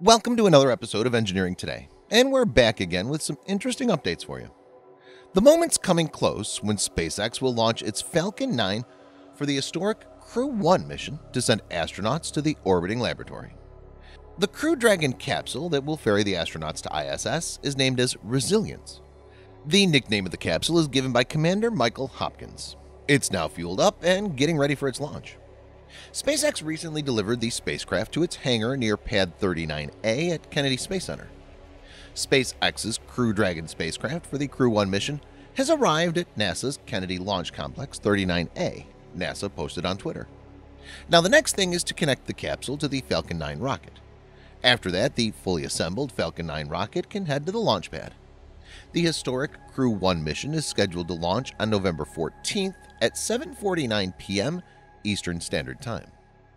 Welcome to another episode of Engineering Today, and we're back again with some interesting updates for you. The moment's coming close when SpaceX will launch its Falcon 9 for the historic Crew-1 mission to send astronauts to the orbiting laboratory. The Crew Dragon capsule that will ferry the astronauts to ISS is named as Resilience. The nickname of the capsule is given by Commander Michael Hopkins. It's now fueled up and getting ready for its launch. SpaceX recently delivered the spacecraft to its hangar near Pad 39A at Kennedy Space Center. SpaceX's Crew Dragon spacecraft for the Crew-1 mission has arrived at NASA's Kennedy Launch Complex 39A, NASA posted on Twitter. Now the next thing is to connect the capsule to the Falcon 9 rocket. After that, the fully assembled Falcon 9 rocket can head to the launch pad. The historic Crew-1 mission is scheduled to launch on November 14th at 7:49 p.m. Eastern Standard Time.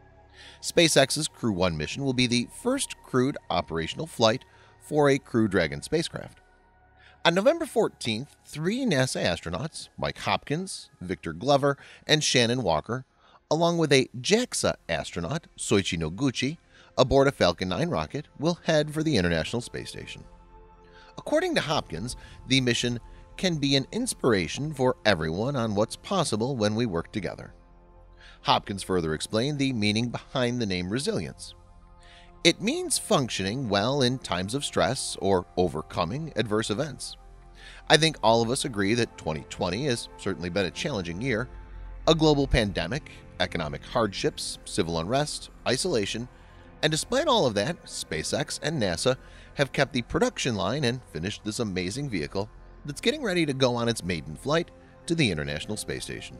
SpaceX's Crew-1 mission will be the first crewed operational flight for a Crew Dragon spacecraft. On November 14th, 3 NASA astronauts, Mike Hopkins, Victor Glover, and Shannon Walker, along with a JAXA astronaut, Soichi Noguchi, aboard a Falcon 9 rocket, will head for the International Space Station. According to Hopkins, the mission can be an inspiration for everyone on what's possible when we work together. Hopkins further explained the meaning behind the name Resilience. It means functioning well in times of stress or overcoming adverse events. I think all of us agree that 2020 has certainly been a challenging year. A global pandemic, economic hardships, civil unrest, isolation, and despite all of that, SpaceX and NASA have kept the production line and finished this amazing vehicle that's getting ready to go on its maiden flight to the International Space Station.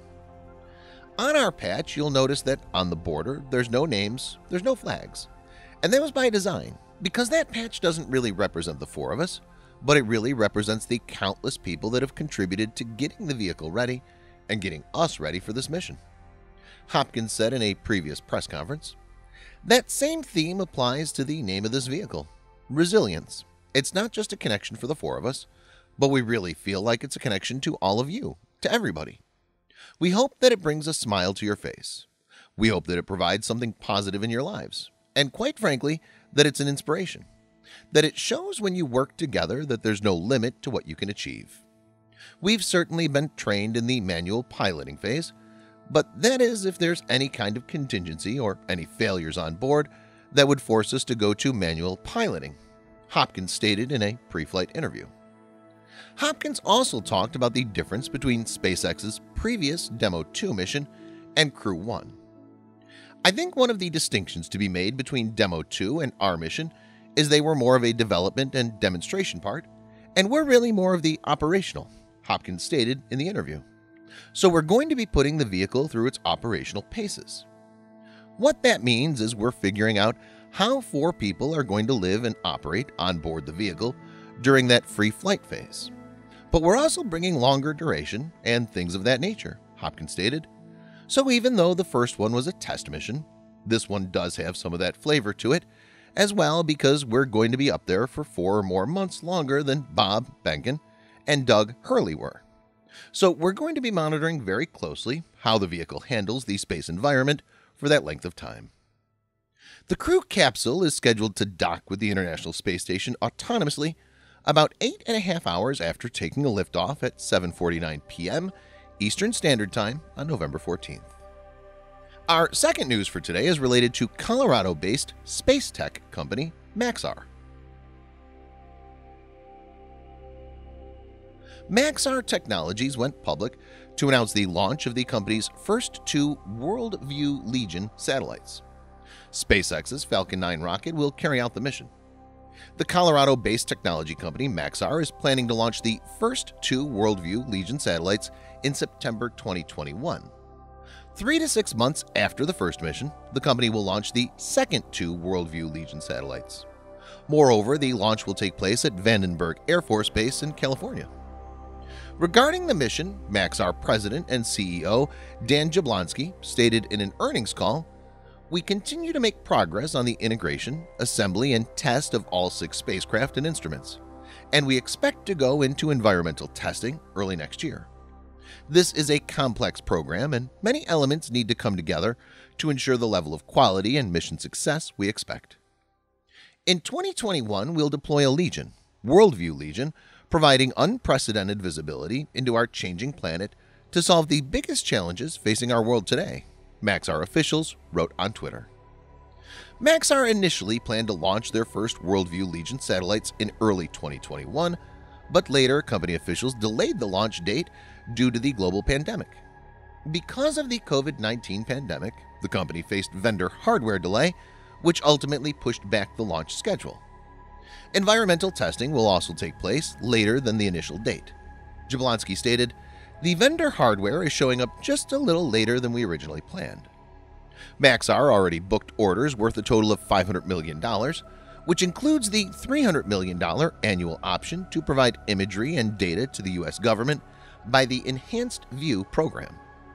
On our patch, you'll notice that on the border, there's no names, there's no flags. And that was by design, because that patch doesn't really represent the 4 of us, but it really represents the countless people that have contributed to getting the vehicle ready and getting us ready for this mission. Hopkins said in a previous press conference, "That same theme applies to the name of this vehicle, Resilience. It's not just a connection for the 4 of us, but we really feel like it's a connection to all of you, to everybody. We hope that it brings a smile to your face. We hope that it provides something positive in your lives. And quite frankly, that it's an inspiration. That it shows when you work together that there's no limit to what you can achieve. We've certainly been trained in the manual piloting phase, but that is if there's any kind of contingency or any failures on board that would force us to go to manual piloting," Hopkins stated in a pre-flight interview. Hopkins also talked about the difference between SpaceX's previous Demo 2 mission and Crew-1. "I think one of the distinctions to be made between Demo 2 and our mission is they were more of a development and demonstration part, and we're really more of the operational," Hopkins stated in the interview. "So we're going to be putting the vehicle through its operational paces. What that means is we're figuring out how 4 people are going to live and operate on board the vehicle during that free flight phase. But we're also bringing longer duration and things of that nature," Hopkins stated. "So even though the first one was a test mission, this one does have some of that flavor to it as well, because we're going to be up there for 4 or more months longer than Bob Behnken and Doug Hurley were. So we're going to be monitoring very closely how the vehicle handles the space environment for that length of time." The Crew capsule is scheduled to dock with the International Space Station autonomously about 8.5 hours after taking a liftoff at 7:49 p.m. Eastern Standard Time on November 14th. Our second news for today is related to Colorado-based space tech company Maxar. Maxar Technologies went public to announce the launch of the company's first 2 Worldview Legion satellites. SpaceX's Falcon 9 rocket will carry out the mission. The Colorado-based technology company Maxar is planning to launch the first 2 Worldview Legion satellites in September 2021. 3 to 6 months after the first mission, the company will launch the second 2 Worldview Legion satellites. Moreover, the launch will take place at Vandenberg Air Force Base in California. Regarding the mission, Maxar President and CEO Dan Jablonski stated in an earnings call, "We continue to make progress on the integration, assembly, and test of all 6 spacecraft and instruments, and we expect to go into environmental testing early next year. This is a complex program, and many elements need to come together to ensure the level of quality and mission success we expect." In 2021, we'll deploy a Legion, Worldview Legion, providing unprecedented visibility into our changing planet to solve the biggest challenges facing our world today, Maxar officials wrote on Twitter. Maxar initially planned to launch their first Worldview Legion satellites in early 2021, but later company officials delayed the launch date due to the global pandemic. Because of the COVID-19 pandemic, the company faced vendor hardware delay, which ultimately pushed back the launch schedule. Environmental testing will also take place later than the initial date. Jablonski stated, "The vendor hardware is showing up just a little later than we originally planned." Maxar already booked orders worth a total of $500 million, which includes the $300 million annual option to provide imagery and data to the U.S. government by the Enhanced View program.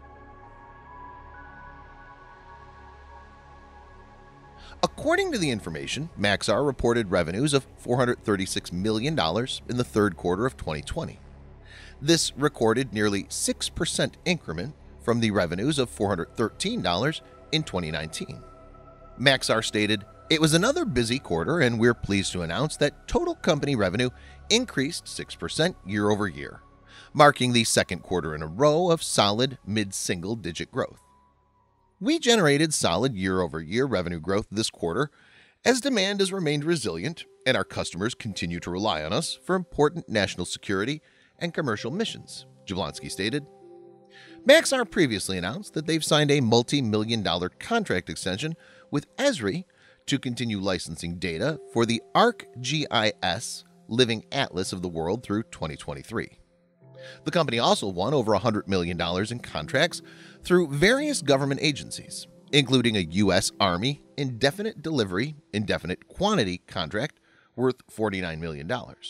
According to the information, Maxar reported revenues of $436 million in the third quarter of 2020. This recorded nearly 6% increment from the revenues of $413 in 2019. Maxar stated, "It was another busy quarter and we're pleased to announce that total company revenue increased 6% year over year, marking the second quarter in a row of solid mid-single-digit growth. We generated solid year-over-year revenue growth this quarter as demand has remained resilient and our customers continue to rely on us for important national security and commercial missions," Jablonski stated. Maxar previously announced that they've signed a multi-million-dollar contract extension with Esri to continue licensing data for the ArcGIS Living Atlas of the World through 2023. The company also won over $100 million in contracts through various government agencies, including a U.S. Army indefinite delivery, indefinite quantity contract worth $49 million.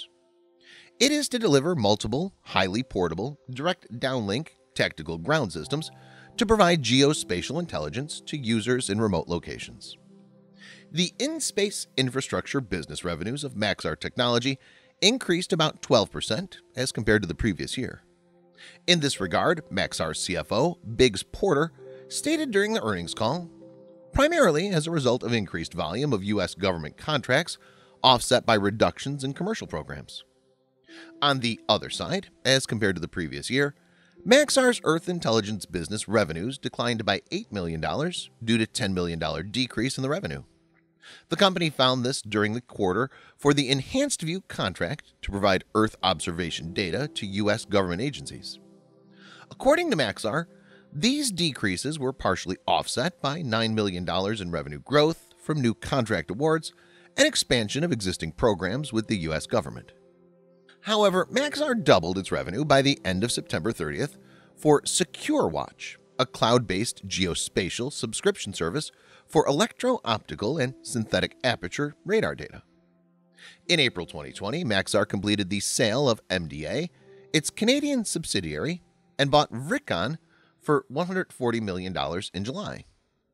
It is to deliver multiple, highly portable, direct downlink tactical ground systems to provide geospatial intelligence to users in remote locations. The in-space infrastructure business revenues of Maxar Technology increased about 12% as compared to the previous year. In this regard, Maxar's CFO, Biggs Porter, stated during the earnings call, "Primarily as a result of increased volume of U.S. government contracts offset by reductions in commercial programs." On the other side, as compared to the previous year, Maxar's Earth Intelligence business revenues declined by $8 million due to $10 million decrease in the revenue. The company found this during the quarter for the Enhanced View contract to provide Earth observation data to U.S. government agencies. According to Maxar, these decreases were partially offset by $9 million in revenue growth from new contract awards and expansion of existing programs with the U.S. government. However, Maxar doubled its revenue by the end of September 30th for SecureWatch, a cloud-based geospatial subscription service for electro-optical and synthetic aperture radar data. In April 2020, Maxar completed the sale of MDA, its Canadian subsidiary, and bought Vricon for $140 million in July.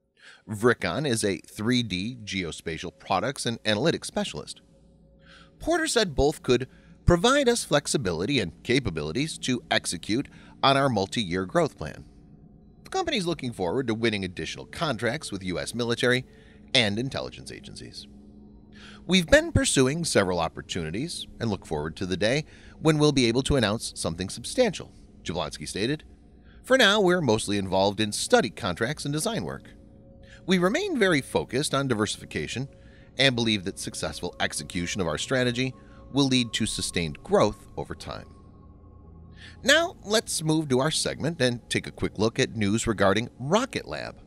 Vricon is a 3D geospatial products and analytics specialist. Porter said both could provide us flexibility and capabilities to execute on our multi-year growth plan. The company is looking forward to winning additional contracts with U.S. military and intelligence agencies. We've been pursuing several opportunities and look forward to the day when we'll be able to announce something substantial, Jablonski stated. For now, we're mostly involved in study contracts and design work. We remain very focused on diversification and believe that successful execution of our strategy will lead to sustained growth over time. Now, let's move to our segment and take a quick look at news regarding Rocket Lab.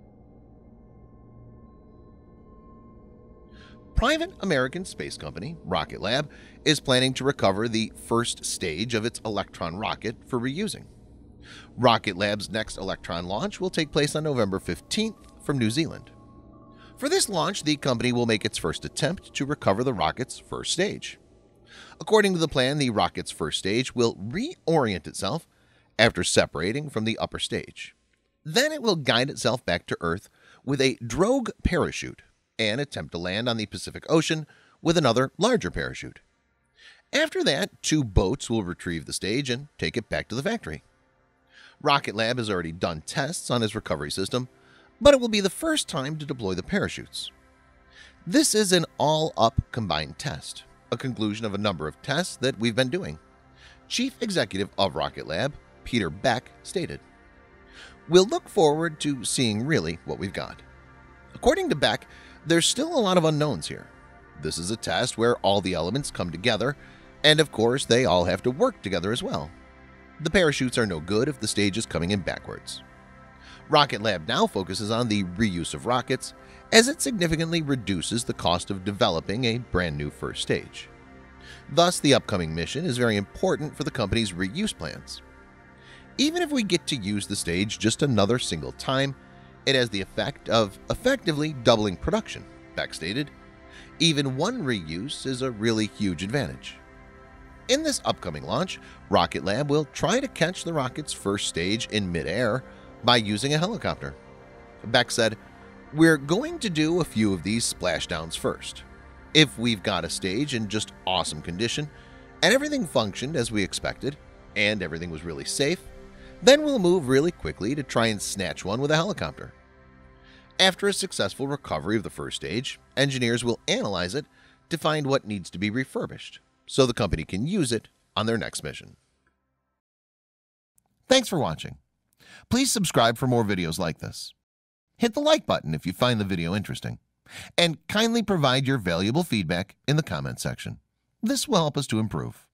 Private American space company Rocket Lab is planning to recover the first stage of its Electron rocket for reusing. Rocket Lab's next Electron launch will take place on November 15th from New Zealand. For this launch, the company will make its first attempt to recover the rocket's first stage. According to the plan, the rocket's first stage will reorient itself after separating from the upper stage. Then it will guide itself back to Earth with a drogue parachute and attempt to land on the Pacific Ocean with another larger parachute. After that, 2 boats will retrieve the stage and take it back to the factory. Rocket Lab has already done tests on its recovery system, but it will be the first time to deploy the parachutes. This is an all-up combined test, a conclusion of a number of tests that we've been doing. Chief Executive of Rocket Lab, Peter Beck, stated, "We'll look forward to seeing really what we've got." According to Beck, there's still a lot of unknowns here. This is a test where all the elements come together, and of course they all have to work together as well. The parachutes are no good if the stage is coming in backwards. Rocket Lab now focuses on the reuse of rockets, as it significantly reduces the cost of developing a brand new first stage. Thus, the upcoming mission is very important for the company's reuse plans. Even if we get to use the stage just another single time, it has the effect of effectively doubling production, Beck stated. Even one reuse is a really huge advantage. In this upcoming launch, Rocket Lab will try to catch the rocket's first stage in mid-air by using a helicopter. Beck said, "We're going to do a few of these splashdowns first. If we've got a stage in just awesome condition and everything functioned as we expected and everything was really safe, then we'll move really quickly to try and snatch one with a helicopter." After a successful recovery of the first stage, engineers will analyze it to find what needs to be refurbished so the company can use it on their next mission. Thanks for watching. Please subscribe for more videos like this. Hit the like button if you find the video interesting, and kindly provide your valuable feedback in the comment section. This will help us to improve.